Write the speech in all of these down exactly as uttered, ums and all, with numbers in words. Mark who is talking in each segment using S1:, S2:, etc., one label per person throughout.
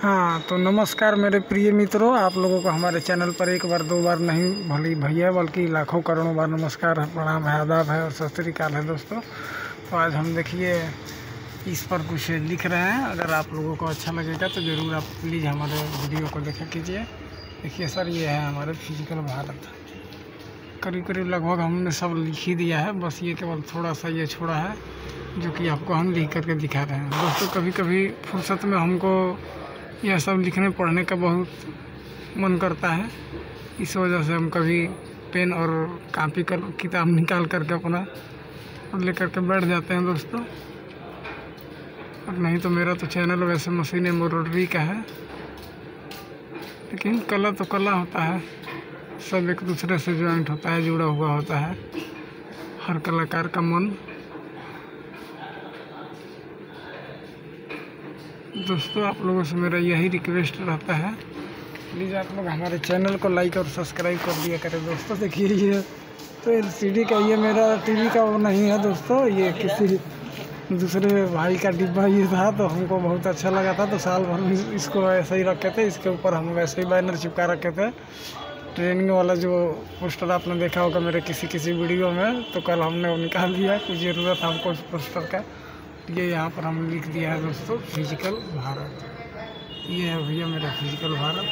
S1: हाँ तो नमस्कार मेरे प्रिय मित्रों, आप लोगों को हमारे चैनल पर एक बार दो बार नहीं भली भैया बल्कि लाखों करोड़ों बार नमस्कार है, प्रणाम है, आदाब है और सत श्री अकाल है दोस्तों। तो आज हम देखिए इस पर कुछ लिख रहे हैं। अगर आप लोगों को अच्छा लगेगा तो ज़रूर आप प्लीज़ हमारे वीडियो को देखा कीजिए। देखिए सर, ये है हमारे फिजिकल भारत। करीब करीब लगभग हमने सब लिख ही दिया है, बस ये केवल थोड़ा सा ये छोड़ा है जो कि आपको हम लिख करके दिखा रहे हैं दोस्तों। कभी कभी फुर्सत में हमको यह सब लिखने पढ़ने का बहुत मन करता है, इस वजह से हम कभी पेन और कॉपी कर किताब निकाल करके अपना और ले करके बैठ जाते हैं दोस्तों। और नहीं तो मेरा तो चैनल वैसे मशीन एम्ब्रॉयडरी का है, लेकिन कला तो कला होता है, सब एक दूसरे से ज्वाइंट होता है, जुड़ा हुआ होता है हर कलाकार का मन। दोस्तों आप लोगों से मेरा यही रिक्वेस्ट रहता है, प्लीज़ आप लोग हमारे चैनल को लाइक और सब्सक्राइब कर दिया करें दोस्तों। देखिए ये तो एलसीडी का, ये मेरा टीवी का वो नहीं है दोस्तों, ये किसी दूसरे भाई का डिब्बा ये था, तो हमको बहुत अच्छा लगा था तो साल भर में इसको ऐसे ही रखे थे। इसके ऊपर हम वैसे ही बैनर चिपका रखे थे, ट्रेनिंग वाला जो पोस्टर आपने देखा होगा मेरे किसी किसी वीडियो में, तो कल हमने वो निकाल दिया, कुछ ज़रूरत हमको उस पोस्टर का। ये यहाँ पर हम लिख दिया है दोस्तों, फिजिकल भारत। ये है भैया मेरा फिजिकल भारत।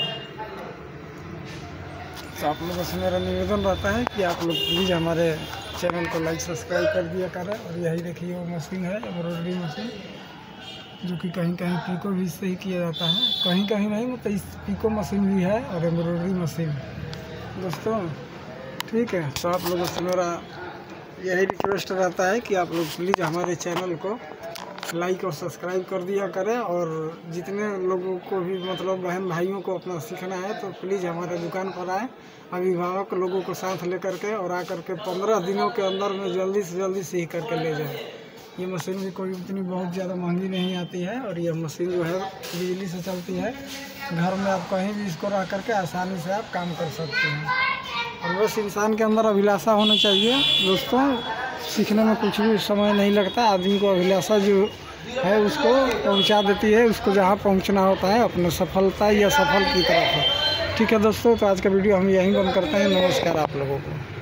S1: तो आप लोगों से मेरा निवेदन रहता है कि आप लोग प्लीज़ हमारे चैनल को लाइक सब्सक्राइब कर दिया करें। और यही देखिए वो मशीन है, एम्ब्रॉयडरी मशीन, जो कि कहीं कहीं पीको भी इससे ही किया जाता है, कहीं कहीं नहीं, मतलब इस पीको मशीन भी है और एम्ब्रॉयडरी मशीन दोस्तों। ठीक है, तो आप लोगों से मेरा यही रिक्वेस्ट रहता है कि आप लोग प्लीज़ हमारे चैनल को लाइक और सब्सक्राइब कर दिया करें। और जितने लोगों को भी मतलब बहन भाइयों को अपना सीखना है तो प्लीज़ हमारे दुकान पर आए, अभिभावक लोगों को साथ लेकर के, और आकर के पंद्रह दिनों के अंदर में जल्दी से जल्दी सीख करके ले जाए। ये मशीन भी कोई उतनी बहुत ज़्यादा महंगी नहीं आती है, और यह मशीन जो है बिजली से चलती है। घर में आप कहीं भी इसको रख करके आसानी से आप काम कर सकते हैं। और बस इंसान के अंदर अभिलाषा होना चाहिए दोस्तों, सीखने में कुछ भी समय नहीं लगता। आदमी को अभिलाषा जो है उसको पहुंचा देती है, उसको जहां पहुंचना होता है अपने सफलता या सफल की तरफ। ठीक है दोस्तों, तो आज का वीडियो हम यहीं बंद करते हैं। नमस्कार आप लोगों को।